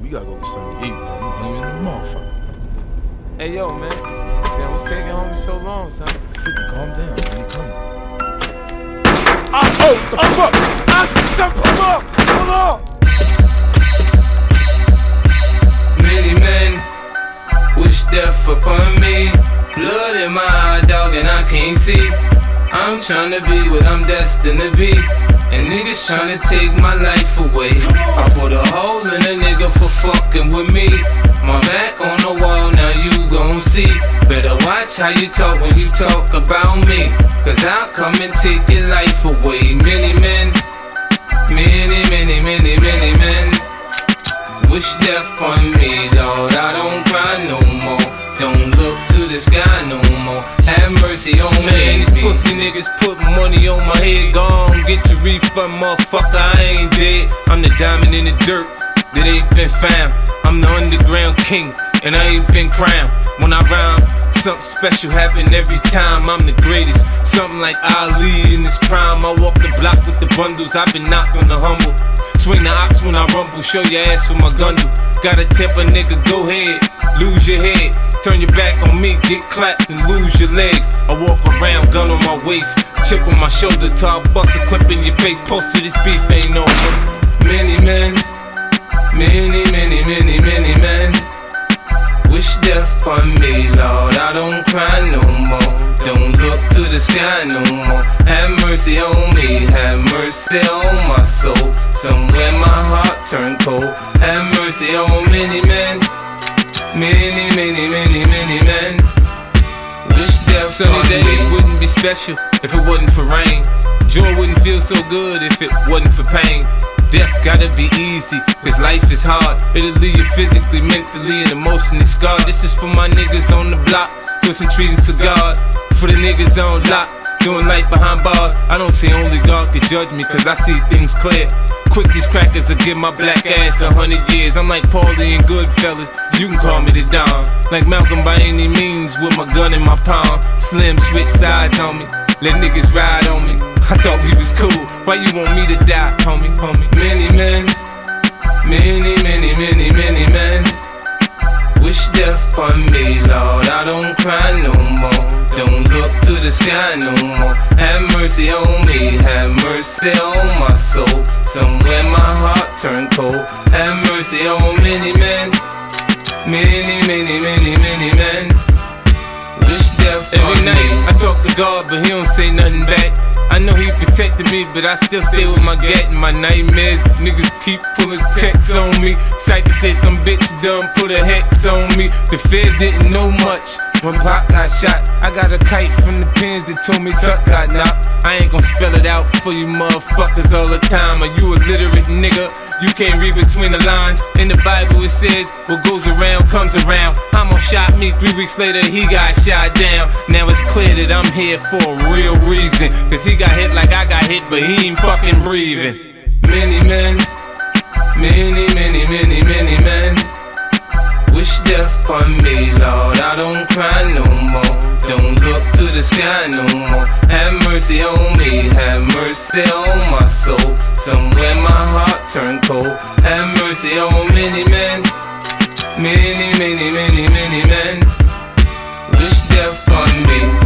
We gotta go get something to eat, man. I'm hungry in the motherfucker. Hey, yo, man. Damn, what's taking homie so long, son? 50, calm down, man. He coming. Oh, the fuck? I see something. Pull up. Pull up. Many men wish death upon me. Blood in my eye, dog, and I can't see. I'm tryna be what I'm destined to be, and niggas tryna take my life away. I put a hole in a nigga for fucking with me. My back on the wall, now you gon' see. Better watch how you talk when you talk about me, cause I'll come and take your life away. Many men, many men wish death on me, Lord. I don't cry no more. Don't look to the sky no more. Have mercy on me. Man, these pussy niggas put money on my head. Gone, get your refund, motherfucker. I ain't dead. I'm the diamond in the dirt that ain't been found. I'm the underground king, and I ain't been crowned. When I rhyme, something special happen every time. I'm the greatest, something like Ali in his prime. I walk the block with the bundles. I've been knocked on the humble. Swing the ox when I rumble. Show your ass with my gun do. Gotta tip a nigga, go ahead, lose your head. Turn your back on me, get clapped and lose your legs. I walk around, gun on my waist, chip on my shoulder, till I bust a clip in your face. Post to this beef ain't over. Many men, many men wish death upon me, Lord. I don't cry no more. Don't look to the sky no more. Have mercy on me, have mercy on my soul. Somewhere my heart turned cold. Have mercy on many men. Many men wish death. Sunny days wouldn't be special if it wasn't for rain. Joy wouldn't feel so good if it wasn't for pain. Death gotta be easy, cause life is hard. It'll leave you physically, mentally, and emotionally scarred. This is for my niggas on the block, twisting trees and cigars. For the niggas on lock, doing life behind bars. I don't say only God can judge me, cause I see things clear. Quick, these crackers will give my black ass 100 years. I'm like Paulie and Goodfellas, you can call me the Don. Like Malcolm by any means, with my gun in my palm. Slim switch sides on me, let niggas ride on me. I thought we was cool, why you want me to die, homie? Many men, many men wish death upon me, Lord. I don't cry no more. Don't look to the sky no more. Have mercy on me, have mercy on my soul. Somewhere my heart turned cold. Have mercy on many men, many men wish death upon me. Every night I talk to God, but he don't say nothing back. I know he protected me, but I still stay with my gat and my nightmares. Niggas keep pulling checks on me. Cypher said some bitch done put a hex on me. The feds didn't know much when Pop got shot. I got a kite from the pins that told me Tuck got knocked. I ain't gon' spell it out for you motherfuckers all the time. Are you illiterate nigga? You can't read between the lines. In the Bible it says, what goes around comes around. Hamo shot me, 3 weeks later he got shot down. Now it's clear that I'm here for a real reason, cause he got hit like I got hit, but he ain't fucking breathing. Many men, many men wish death upon me, Lord. I don't cry no more. Don't look to the sky no more. Have mercy on me, have mercy on my soul. Somewhere my heart turned cold. Have mercy on many men, many men wish death upon me.